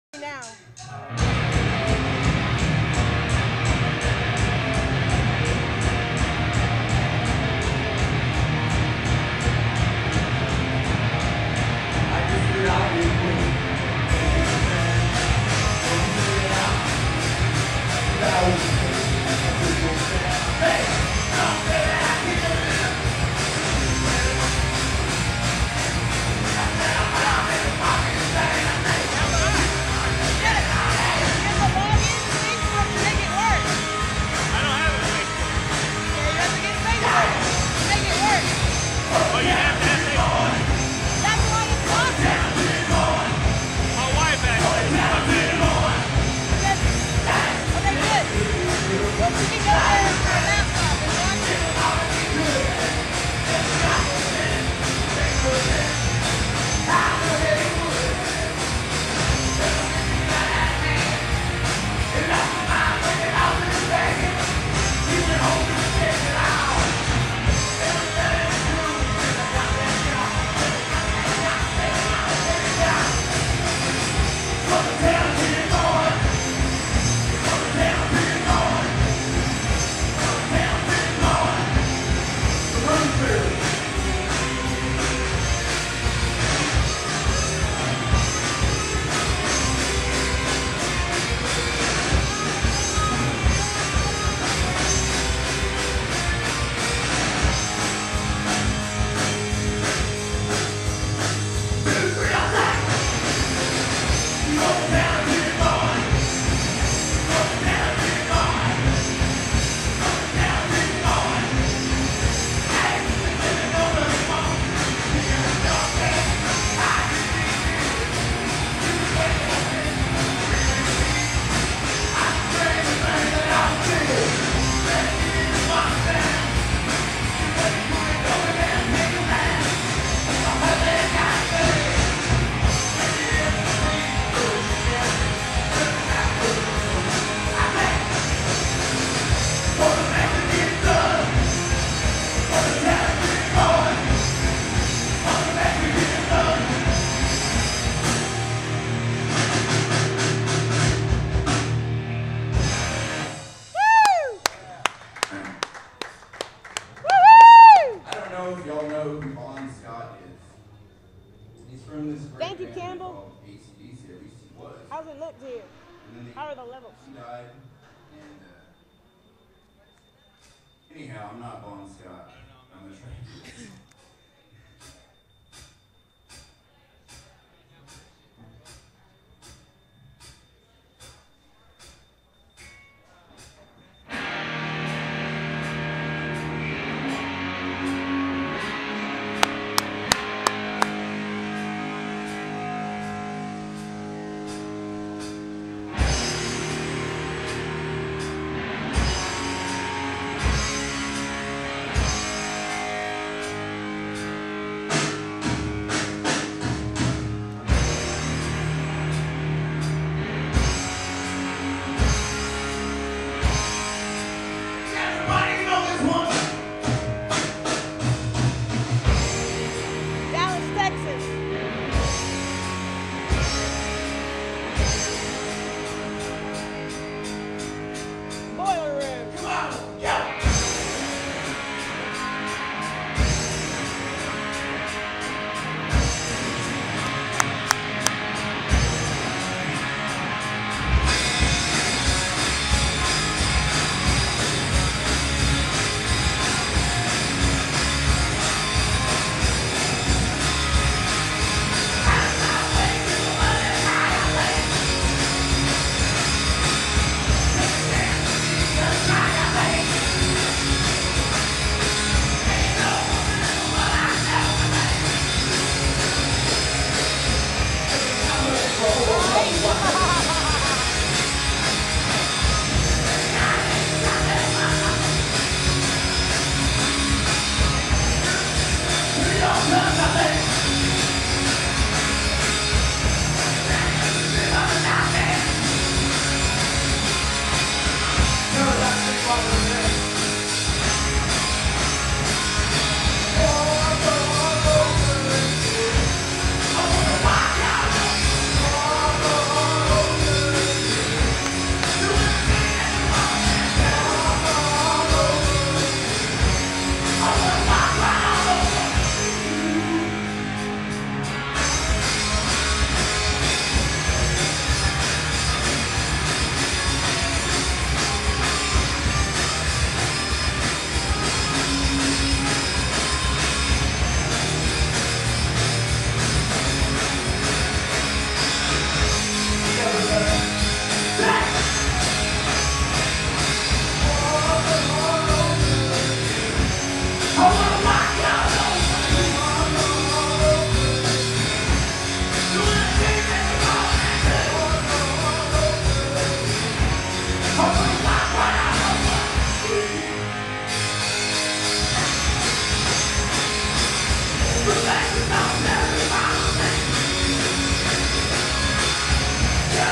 Now. Thank you, Campbell. How's it look to you? How are the levels? He died, and anyhow, I'm not Bon Scott. I'm a trade.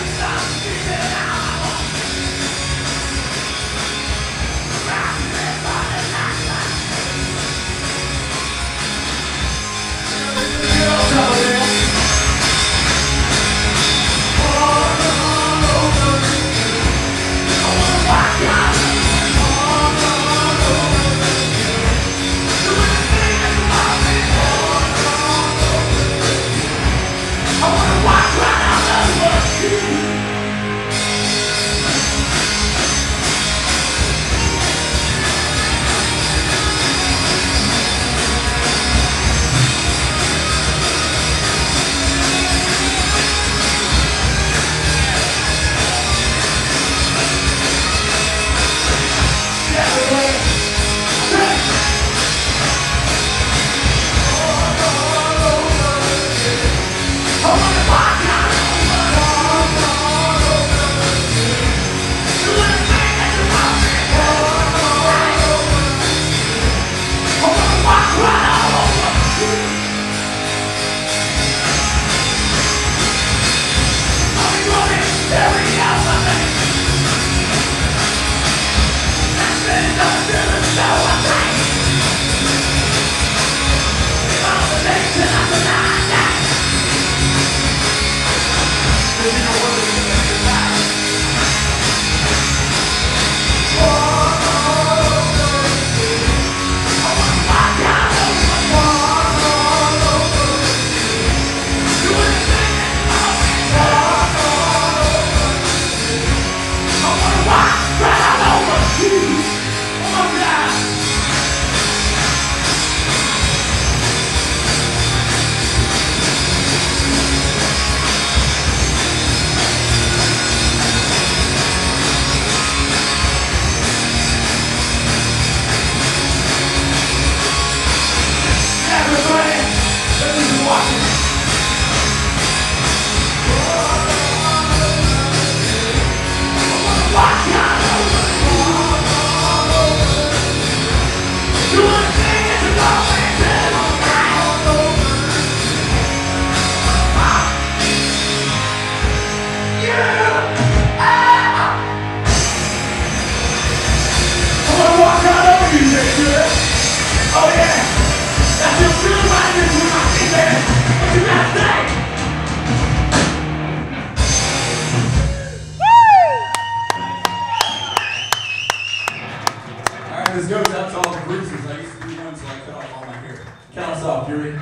This goes out to all the bruises. I used to be one, so I cut off all my hair. Count us off, Yuri.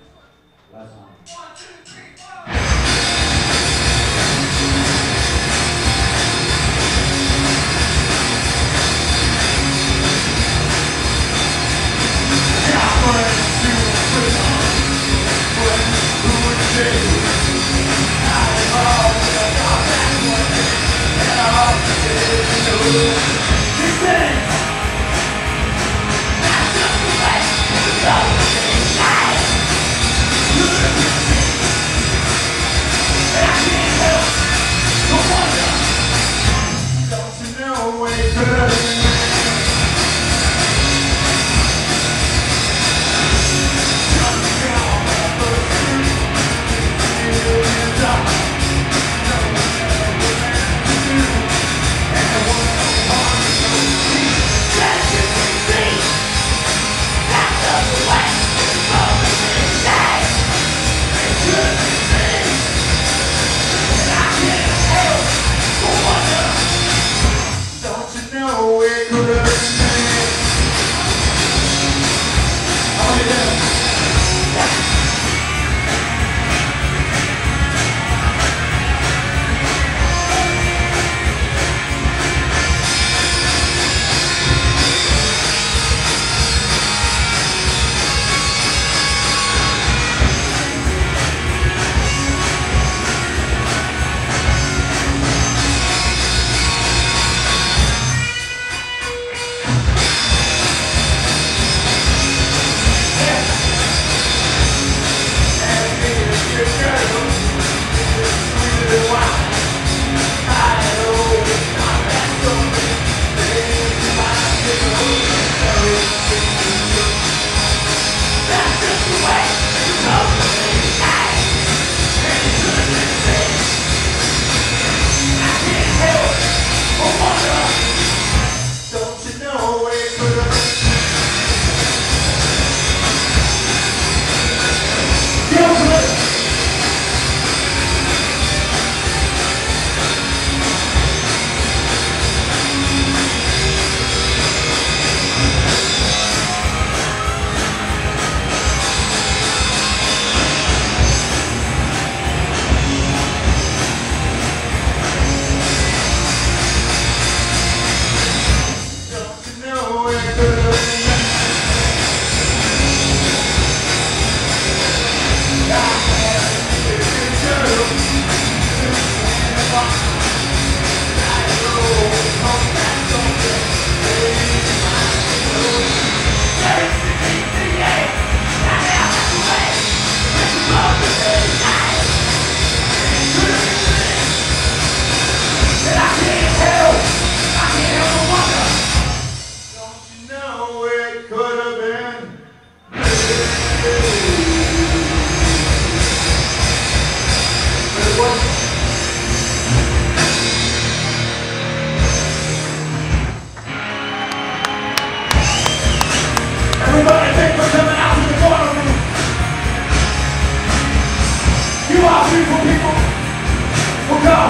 Last time. 1, 2, 3, 4.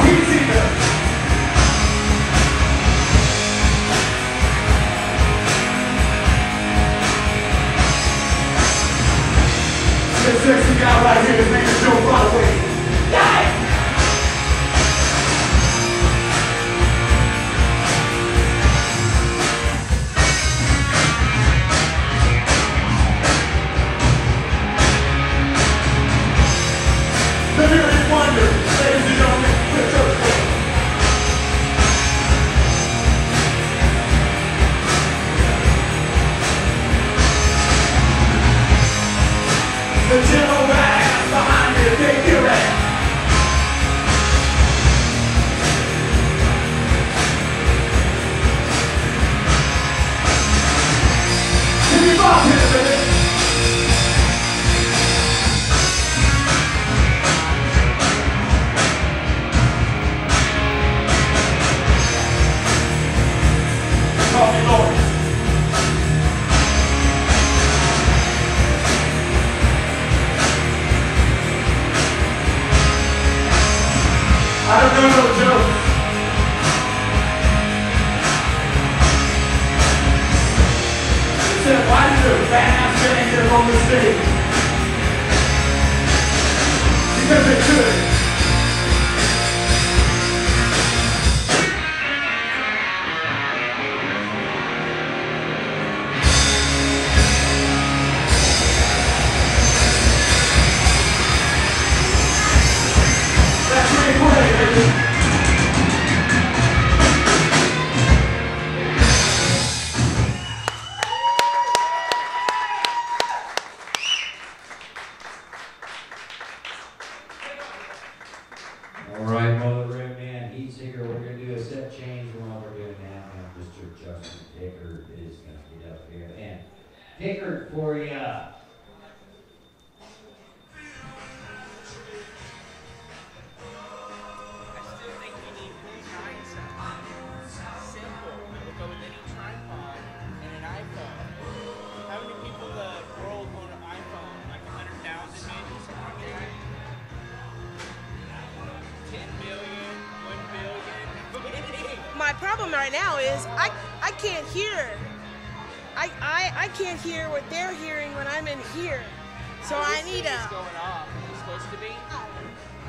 This sexy guy right here, his name is Joe Broadway. Die! The Music Wonder, ladies and gentlemen, with Joe Broadway. The general badass behind you, take your ass. Give me Bob here, baby. Call me Lord. I don't know no joke. He said, why did the band stand here on the stage? Because they could. That's pretty great, baby. All right, Mother Red Man, heat seeker, we're going to do a set change from what we're doing now. And Mr. Justin Pickard is going to get up here. And Pickard for you. My problem right now is I can't hear. I can't hear what they're hearing when I'm in here. So I need a. Going off. It's supposed to be.